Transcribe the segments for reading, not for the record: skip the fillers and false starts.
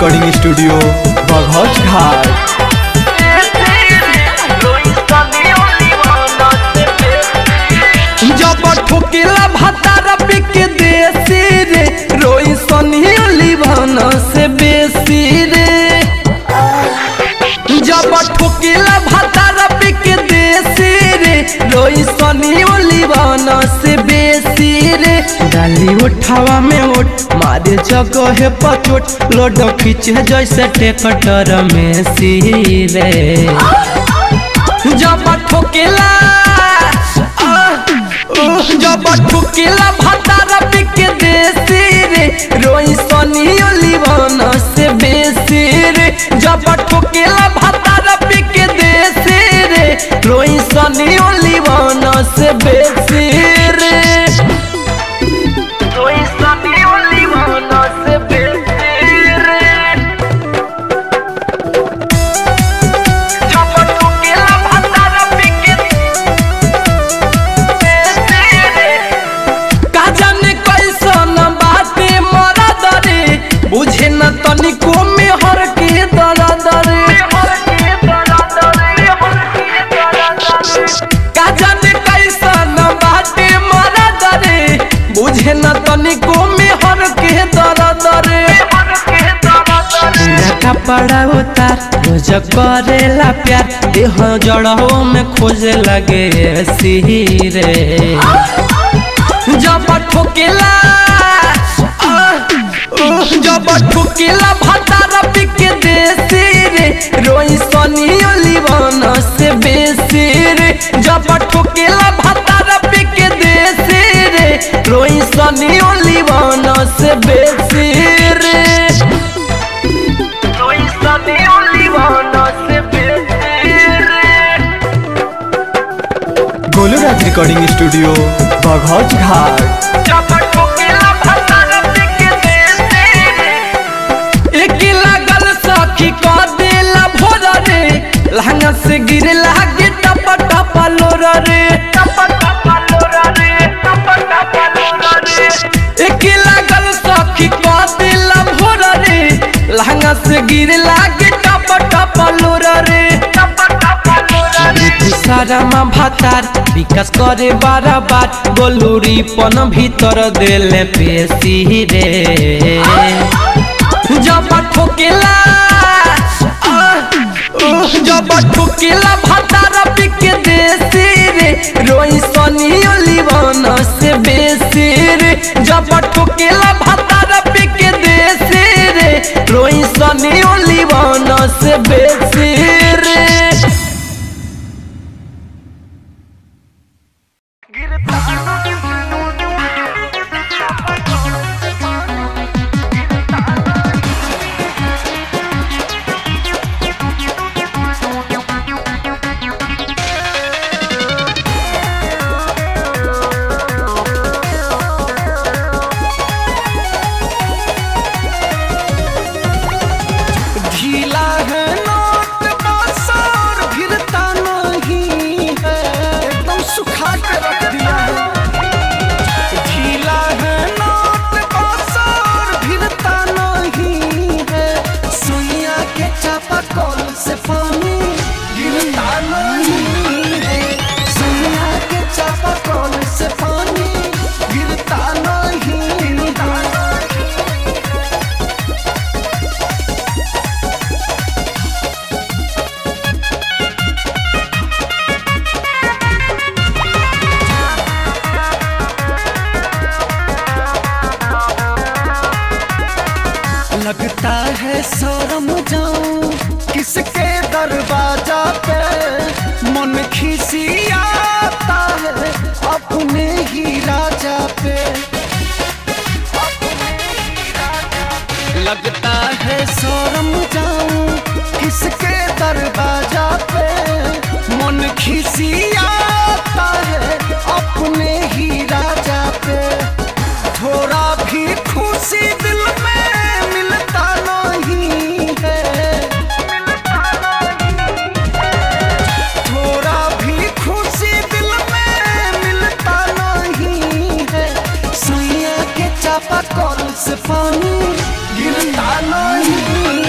Recording studio बघौच घाट। जब ठोकेला भातारा पिक देसी रे रोई सनी लिभान से बेसी रे। जब ठोकेला भातारा पिक देसी रे रोई सनी लिभान से बेसी रे। डाली उठावा में उठ मारे जगह पचोट लोड खींचे जैसे ट्रैक्टर में सी रे। जब ठोकेला जब ठुकेला भातारा पिक देसी रे रोई सनी लिभान से बेसी रे। जब ठुकेला भातारा पिक देसी रे रोई सनी लिभान से बेसी रे। रोई सनी लिभान से बेसी रे। जब ठुकेला भातारा पिक बुझे न तनिको में हर के दर्द रे। का जाने कैसन बाटे मरद रे बुझे न तनिको में हर के दर्द रे। कपड़ा उतार रोज करेला प्यार देह जड़ों में खोजे लगे सी रे। जब ठोकेला जब ठुकेला भातारा पिक देसी रे रोई सनी लिभान से बेसी रे। जब ठुकेला भातारा पिक देसी रे रोई सनी लिभान से बेसी रे। रोई सनी लिभान से बेसी रे। गोलूराज रिकॉर्डिंग स्टूडियो बघौच घाट। लहंगा से गिरे लागे टप टप लोरा रे। एक लागल सखी का दिल भोरा रे लहंगा से गिरे लागे टप टप लोरा रे। सारा माँ भातार विकास करे बार गोलूरी पन भीतर देले पेशी रे। जब ठोकेला जब ठुकेला भातारा पिक देसी रे रोई सनी लिभान से बेसी रे। जब ठुकेला भातारा पिक देसी रे रोई सनी लिभान से बेसी रे। लगता है शर्म जाऊं किसके दरवाजा पे मन खिसियाता है अपने ही राजा पे। लगता है शर्म जाऊं किसके दरवाजा पे मन खिसियाता है अपने ही राजा पे। थोड़ा भी खुशी दिल में कल से पानी गिरता नहीं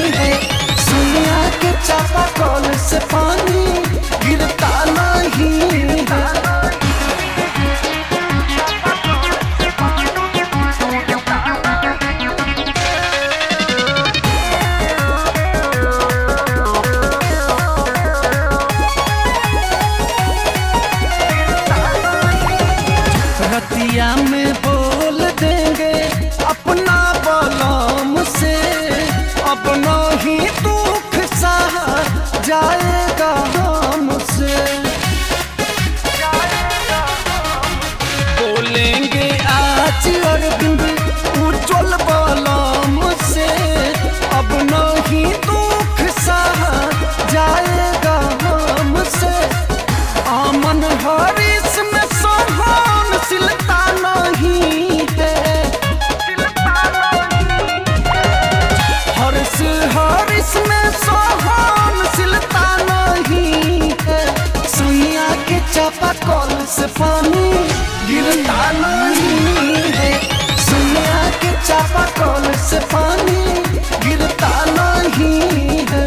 इसमें सहनशीलता नहीं है। सुइया के चापाकल से पानी गिरता नहीं है। सुइया के चापाकल से पानी गिरता नहीं है।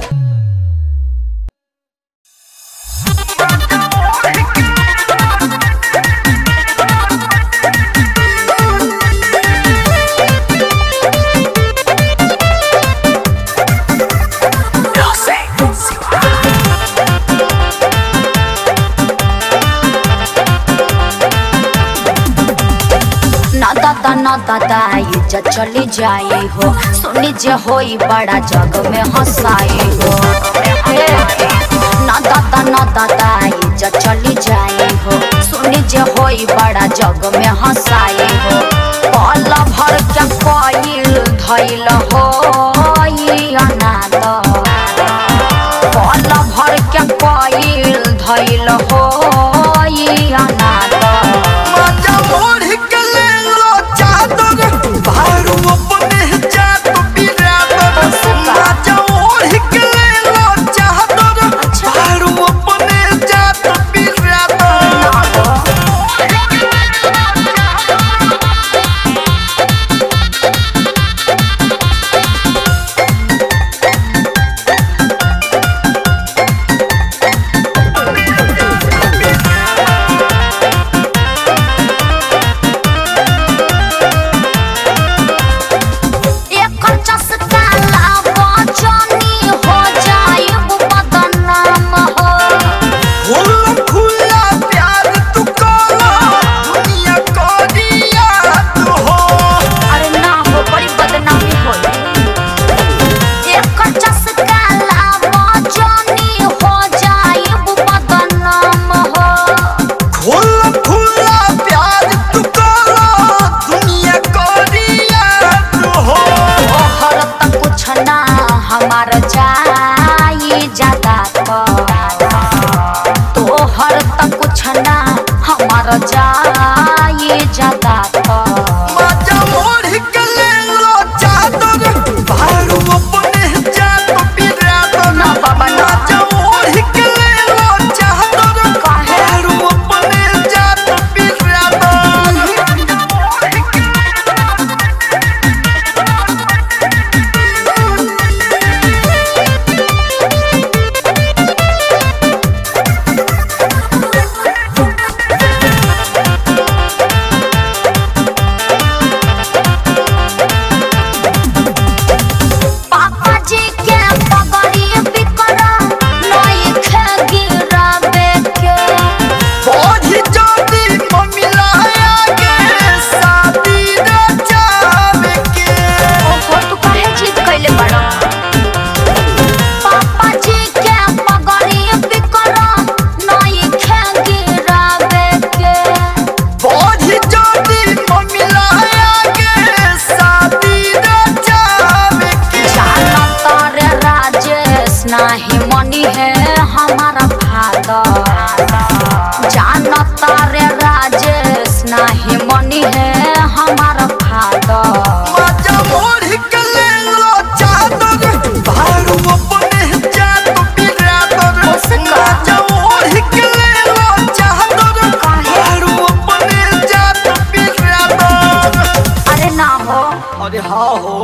ना दादा इज्जत चली जाई हो, सुनी जे होई बड़ा जग में हंसाई हो। ना दादा इज्जत चली जाई हो, सुनी जे होई बड़ा जग में हंसाई हो। पल भर के कोयल धैल हो अनाथ, पल भर के कोयल धैल हो अनाथ। तोहर तक कुछ ना हमार जाए ज्यादा नाही मनी है हमारा फादर, जानता रे राजेश नाही मनी है हमारा फादर। अरे ना हो, अरे हाँ हो।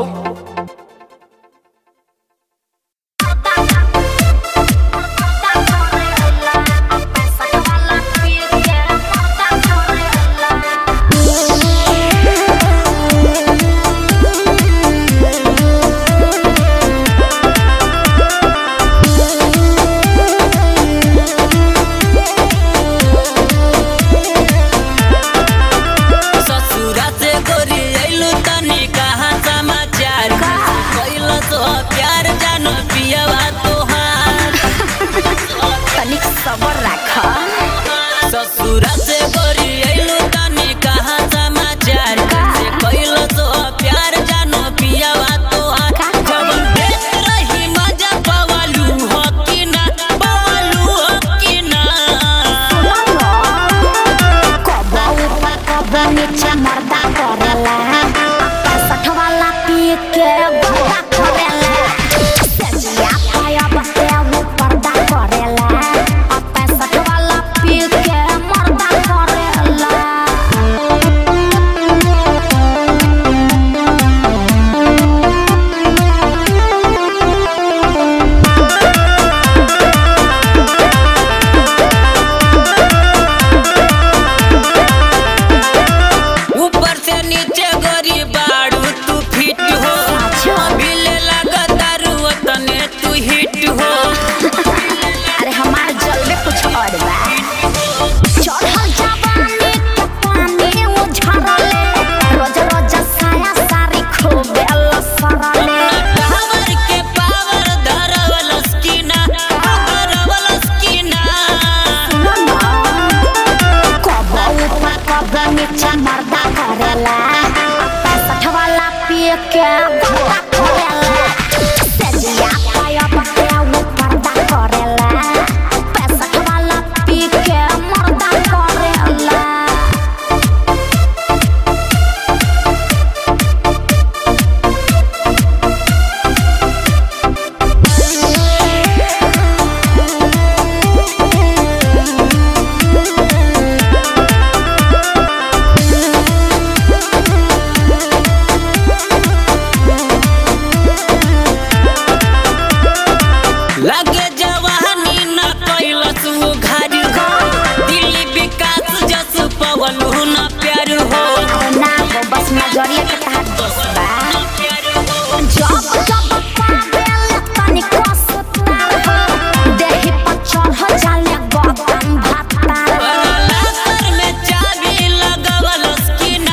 पिया के तहार दोस्त बा जब जब पावेल तनी कसता देहि पर चढ़ जाले गगन भाता लातर में चाबी लगावलस की ना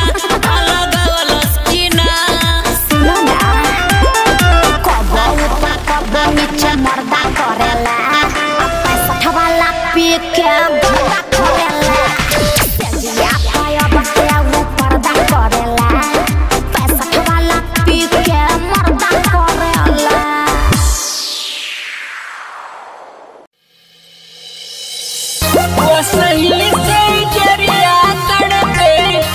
सुनो ना कबो ऊपर कबो नीचे मर्दा करेला अब पैसा वाला पी के भगा करेला सेजिया पाया बसे वो पर्दा करेला पैसा वाला पी के मर्दा करेला वो सही से जरिया तड़पे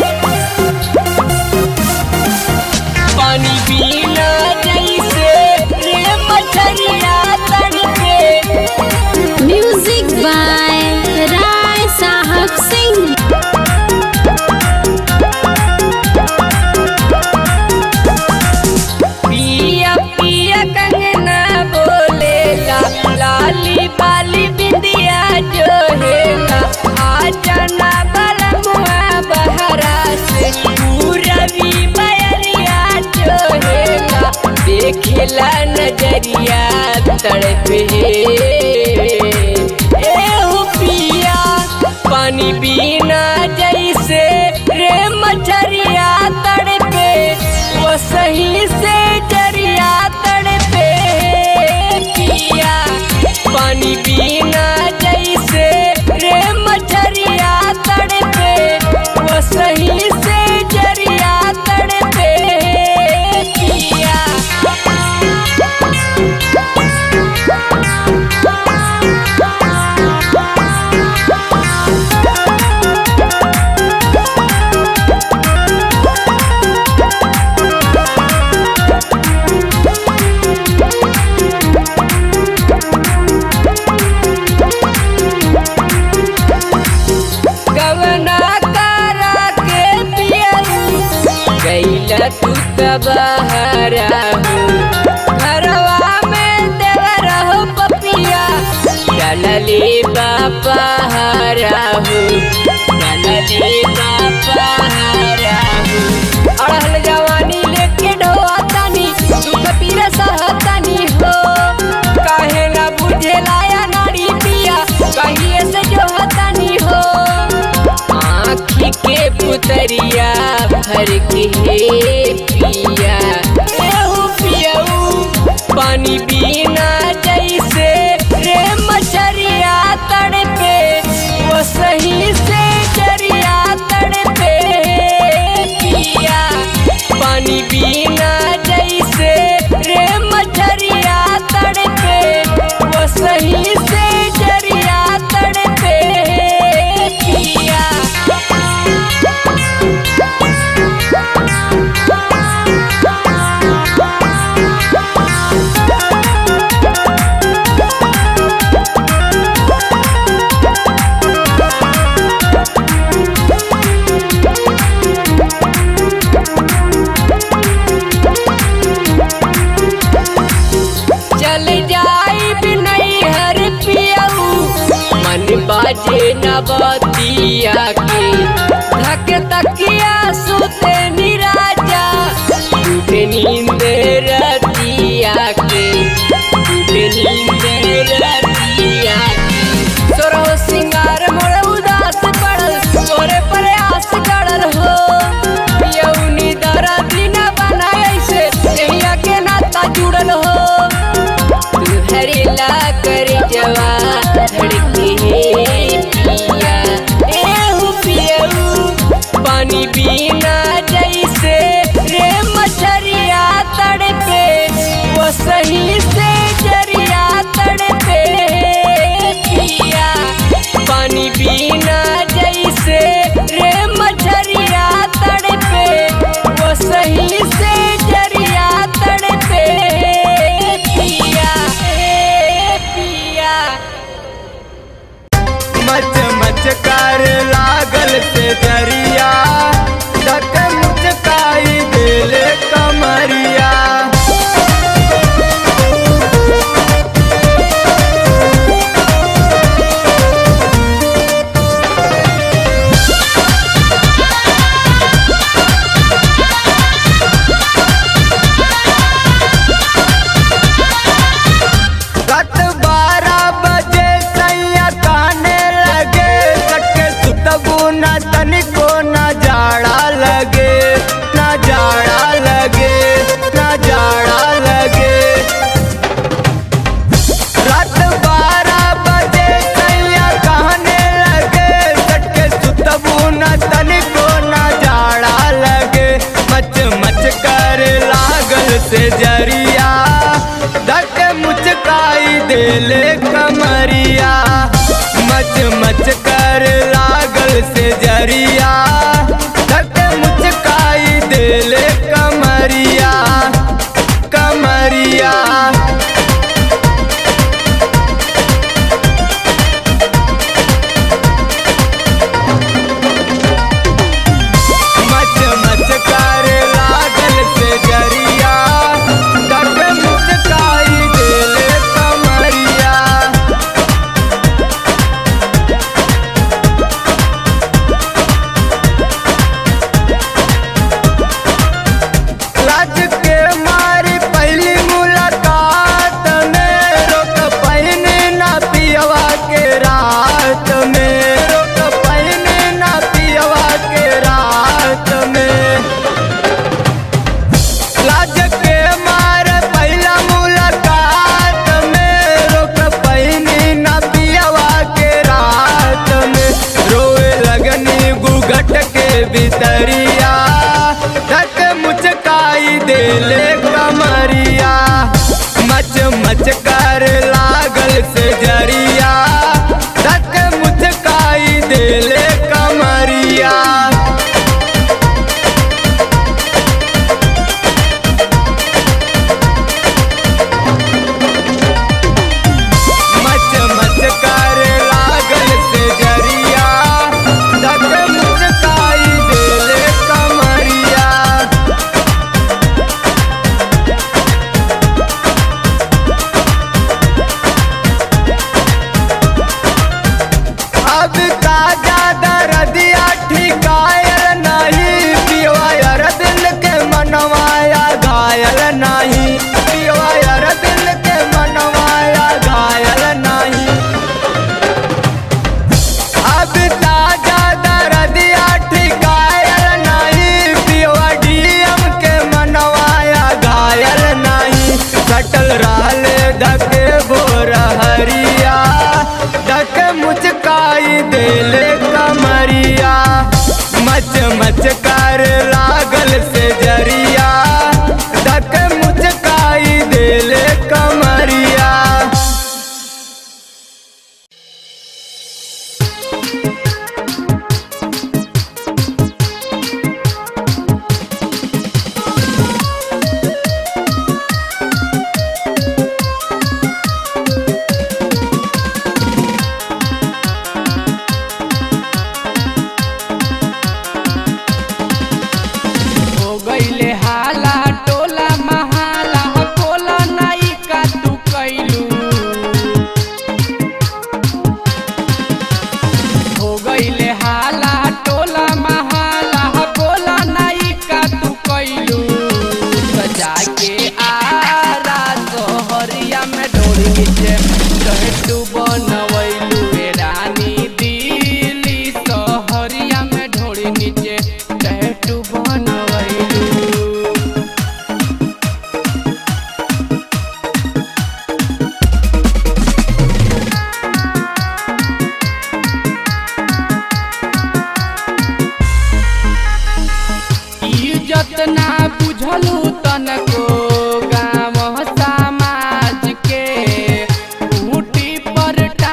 पानी पीना जैसे रे मछरिया तड़पे म्यूजिक बाय राय साहब सिंह पिया पिया कंगना बोलेला लाली बाली बिंदिया जो हेला आजना बलमुआ बहरा से पूरबी बयरिया जो हेला देखेला नजरिया तड़पे एहो पिया पानी बिना जैसे रे मछरिया तड़पे वो सही से जरिया तड़पे पिया पानी बिना जैसे रे मछरिया तड़पे वो सही से जरिया तड़पे पिया गवना करा के पियऊ गईला तू बहरा घरवा में देवर हो पपिया डलले बापा हरा डलले बापा हरा अड़हल जवानी लेके ढोतानी दुख पीरा सहतानी हो काहे ना बुझेला या नारी पिया कहिए से जो हतानी हो आँखी के पुतरिया भर के पिया एहू पियऊ पानी बिना जैसे रे मछरिया तड़पे वो सही से जरिया तड़पे पिया पानी बिना जैसे रे मछरिया तड़पे वो सही से जरिया तड़पे पिया चल जाई भी नहीं हर पियऊ मन बाजे न बतिया के धक तकिया सुते निराजा टूटे नींद रतिया के टूटे नींद रतिया के सोरो सिंगार मोर उदास पड़ल तोरे प्रयास गड़ल हो पियऊ दरा दिन बनाए से नैया के नाता जुड़ल हो हरेला कर जवा धड़के पिया एहू पियऊ पानी बिना जैसे रे मछरिया तड़पे वो सही से जरिया तड़पे पिया पानी बिना जैसे रे मछरिया तड़पे वो सही से जरिया तड़पे पिया पिया रात 12 बजे सैया कहने लगे सके सुतबू न तनिको न जाड़ा लगे न जाड़ा लगे न जाड़ा लगे। रात 12 बजे सैया कहने लगे सके सुतबू न तनिको न जाड़ा लगे। मच मच कर लागल से जरिया धक मुचकाई देले कमरिया। मच मच कर लागल से जरिया धक मुचकाई देले कमरिया कमरिया। मच मच कर लागल से जरिया धक मुचकाई देले कमरिया। लाज के मारी पहली मुलाकात में रोक पहिने ना पियवा के रात में रोक पहिने ना पियवा के रात में। लाज के मार पहला मुलाकात में रोक पहिने ना पियवा के रात में। रोए लगनी गुगट के भीतरिया धक मुचकाई देले कमरिया। मच मच कर लागल से जरिया धक मुचकाई देले कमरिया। मच मच कर लागल से जरिया धक मुचकाई देले कमरिया। अब ताजा दरदिया ठिकायल नहीं पियवा यार दिल के मनवाया घायल नहीं पियवा यार दिल के मनवाया घायल नहीं। अब ताजा दरदिया ठिकायल नहीं पियवा डीएम के मनवाया घायल नहीं। सटल रहले धके भोर हरिया धक मुचकाई देले कमरिया। मच मच कर लागल से जरिया धक मुचकाई देले कमरिया। हो गईले हाला टोला महाला कोला नाई का तू कैलू। हो गईले हाला टोला महाला कोला नाई का तू कैलू। सजा के आरा सोहरिया में डोरी नीचे टहटू बनवैलू। ए रानी दिल्ली सोहरिया में ढोरी नीचे टहटू बनवैलू। इज्जत ना बुझलू तनको गाँव समाज के ऊटी पर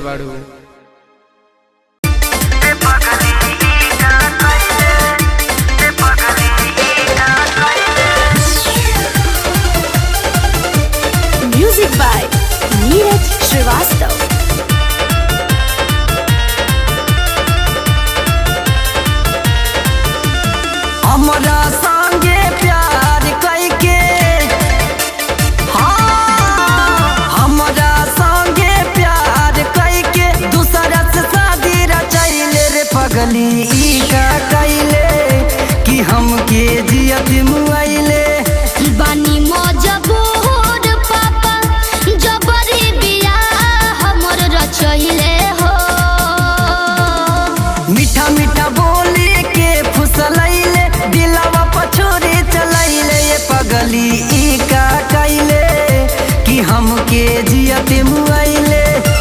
बाड़ू। Music by Neeraj Srivastava. हमरा संगे प्यार कैके, हाँ हमरा संगे प्यार कैके दूसरा से शादी रचैले रे पगली ई का कैले कि हमके जियत मुआइले। बानी मजबूर पापा जबरी बियाह हमर रचहिले हो। मीठा मीठा बोली के फुसलैले दिलवा पछोरे चलैले ये पगली ई का कैले कि हमके जियत मुआइले।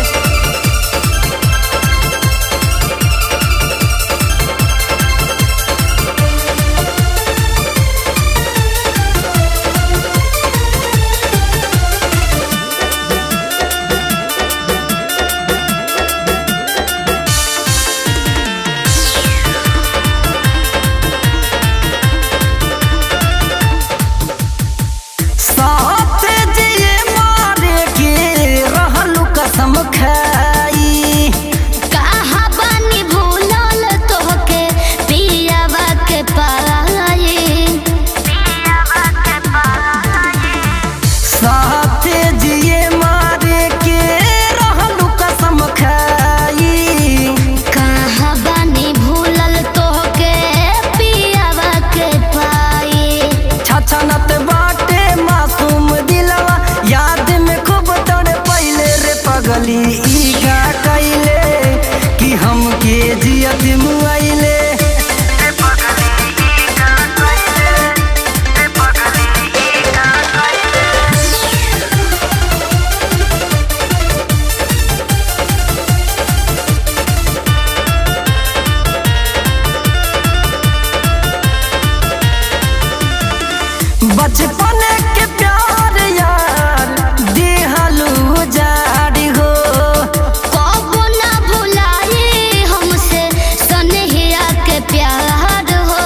बचपन के प्यार यार दिहलू जारी हो। कबो ना भुलाई हमसे सनहिया के प्यार हो।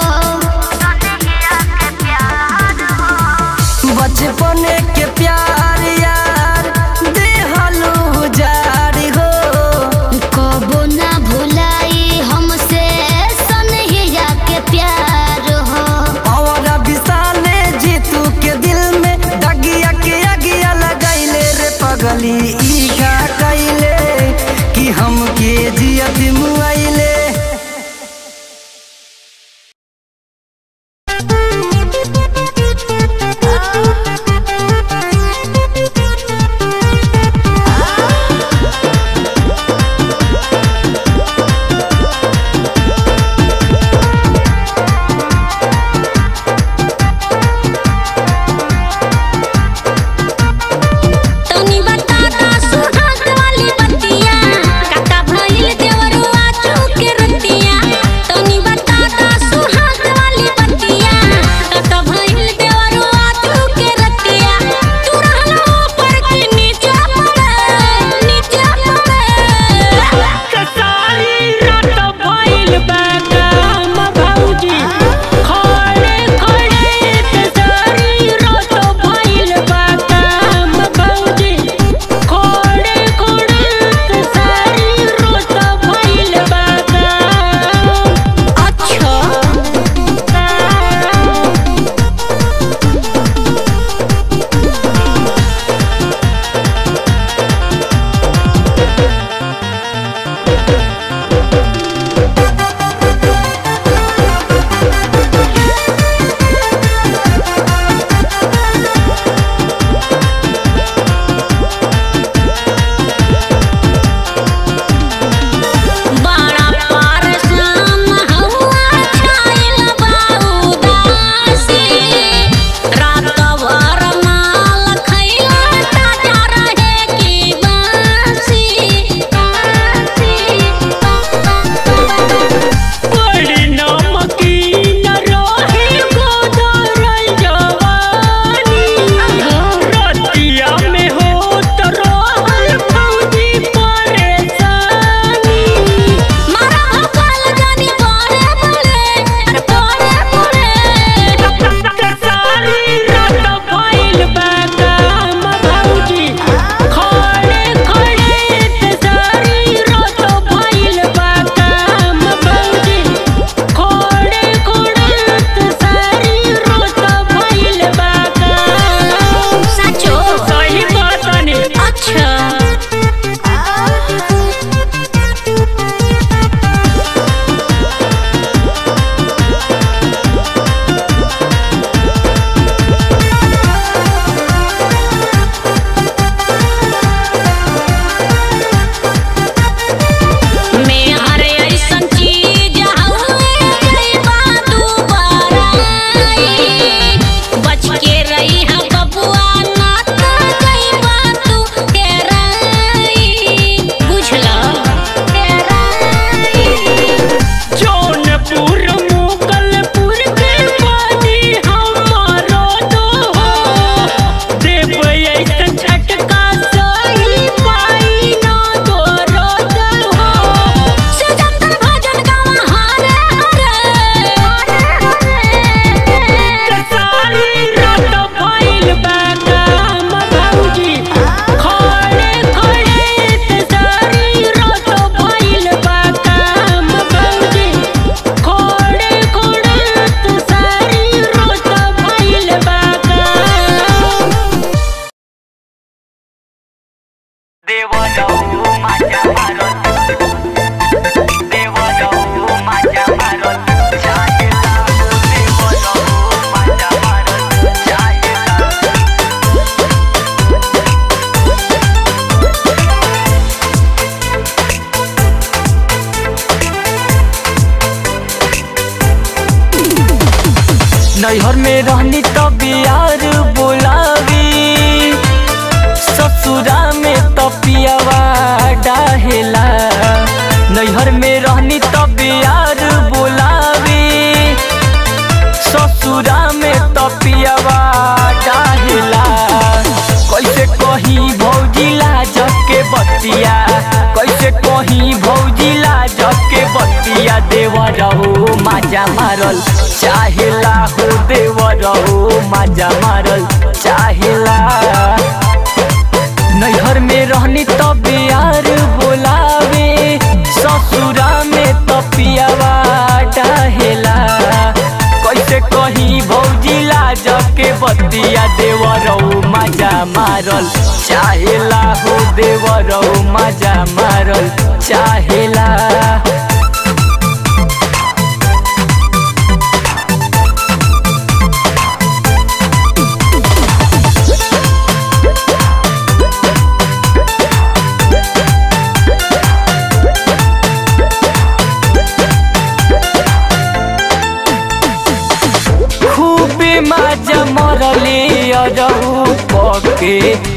बचपन के प्यार यार दिहलू जारी हो। कबो ना भुलाई हमसे सनहिया के प्यार हो। और विशाले जीतू के दिल में दगिया के अगिया लगैले रे पगली ई का कैले कि हमके जियत मुआइले। तनी बता नैहर में रहनी तब यार बोलावी, ससुरा में तपियावा डाहेला। नैहर में रहनी तब यार बोलावी, ससुरा में तपियावा डाहेला। कैसे कहीं भौजी लाज के बतिया, कैसे कहीं भौजी लाज के बतिया। देवर हो माजा मारल चाहेला हो, देवर हो माजा मारल चाहेला। नैहर में रहनी तब यार बोलावे, ससुरा में तपियावा डाहेला। कैसे कहीं भौजी लाज के बतिया। देवर हो माजा मारल चाहेला हो, देवर हो माजा मारल चाहेला। माजा मरले अरहु पके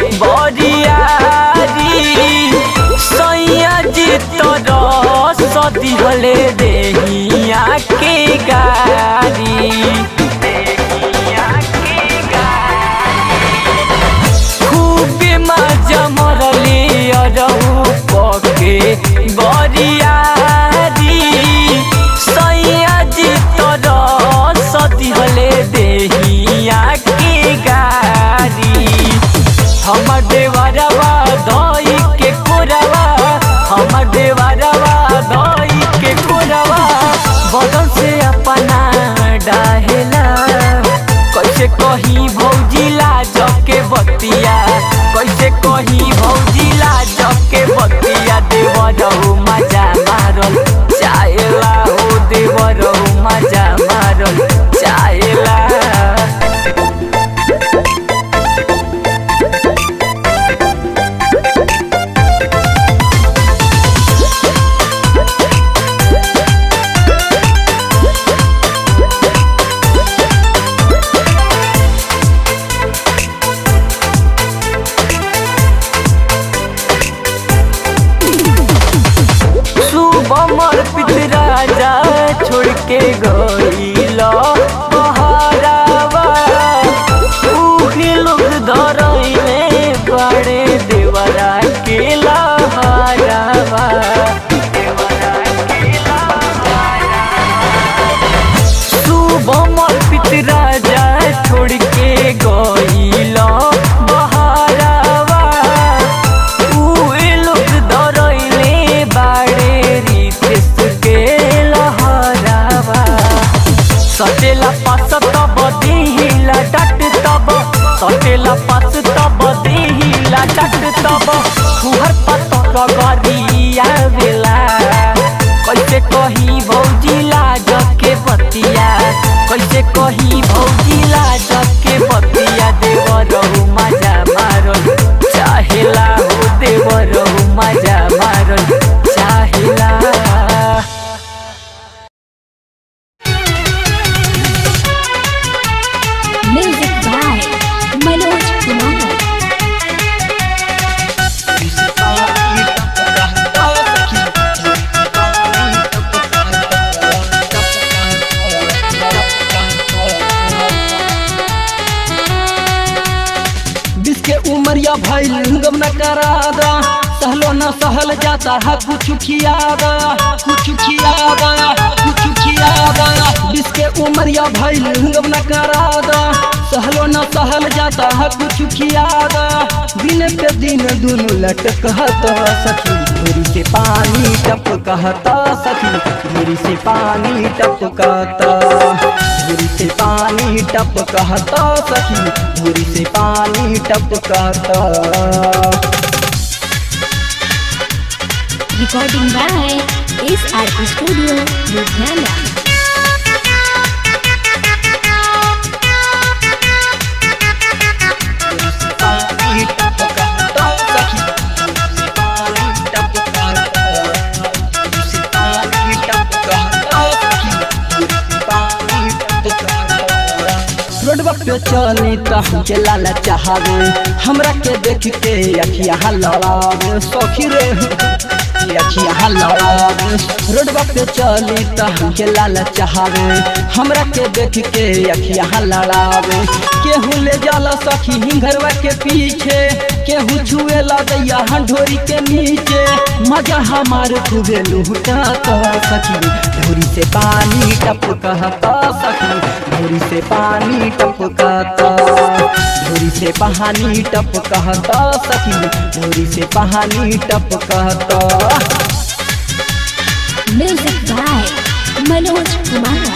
बरियारी, सैया जी तर सदिहले देहिया के गारी। खूबे माजा मरले अरहु पके बरियारी, सैया जी तर सदिहले देहिया के गारी। हमर देवरवा धोई के कोरवा, हमर देवरवा धोई के कोरवा, बदन से अपना डाहेला। कैसे कहीं भौजी लाज के बतिया, कैसे कहीं भौजी लाज के बतिया। देवर हो मजा मारल चाहेला हो, देवर हो मजा मारल चाहेला। हमर पितराजा छोड़ के गइला बहरावा, उही लोग धरइले बड़े देवरा के लहरावा। हमर पितराजा छोड़ के गइला बहरावा, उही लोग धरइले बड़े सटेला पास तब दिहिला डट तब, सटेला पास तब दिहिला डट तब, तुहर पतर गरिया बेला। कैसे कहीं भौजी लाज के बतिया, कैसे कहीं भौजी लाज के बतिया। देवर हो मजा मारल चाहेला हो, देवर हो मजा मारल चाहेला। उमरिया भइल गम न करादा, सहलो न सहल जाता है कुछ खियादा, कुछ खियादा, कुछ खियादा। जिसके उमरिया भइल गम न करादा, सहलो न सहल जाता है कुछ खियादा। दिन पे दिन दुनु लटकता सखी, धूरी से पानी टपकता सखी, धूरी से पानी टपकता, धूरी से पानी टपकता सखी, धूरी से पानी टपकता। Recording by SRP Studio, Ludhiana. रोडवा पे चली तो हमके लाला चाहवे, हमरा के देख के अखिया लड़ावे सखी रे अखिया लड़ावे। रोडवा पे चली तो हमके लाला चाहवे, हमरा के देख के अखिया लड़ावे। केहू ले जाला सखी हिंगरवा के पीछे, केहू छुए ला दैया ढोरी के नीचे। मजा हमारे खूबे लूटा सखी, धोरी से पानी टपकता सखी, धोरी से पानी टपकता, धोरी से पानी टपकता सखी, धोरी से पानी टपकता। Music by Manoj Kumar.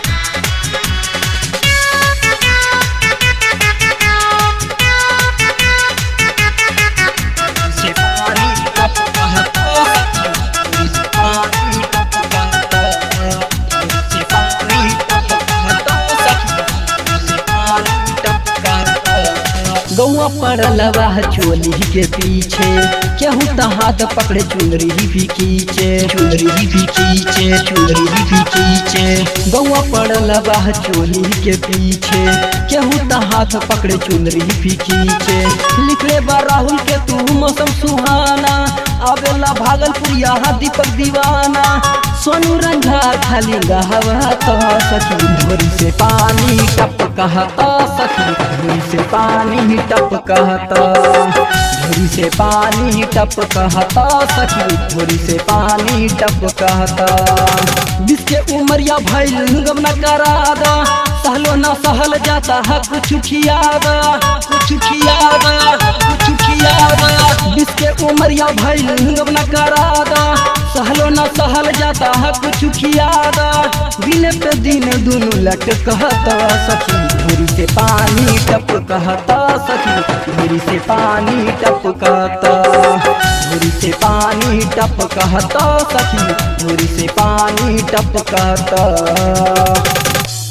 गौआ पड़ल बा चोली के पीछे, केहू तो हाथ पकड़े चुनरी भी खींचे, चुनरी भी खींचे, चुनरी भी खींचे। गौआ पड़ल बा चोली के पीछे, केहू तो हाथ पकड़े चुनरी भी खींचे। लिखले बा राहुल के तू मौसम सुहाना, आवेला भागलपुर यहाँ दीपक दीवाना। सोनू रंझा खाली गहवा तो सखी, धोरी से पानी टपकता सखी, धोरी से पानी टपकता, धोरी से पानी टपकता सखी, धोरी से पानी टपकता। जिसके उमरिया भइल गम न करादा, सहलो न सहल जाता है कुछ खियादा, कुछ खियादा, कुछ खियादा। जिसके उमरिया भइल गम न करादा, सहलो न सहल जाता है कुछ खियादा। दिन पे दिन दुनू लटकता सखी, धोरी से पानी टपकता सखी, धोरी से पानी टपकता, धोरी से पानी टपकता सखी, धोरी से पानी टपकता।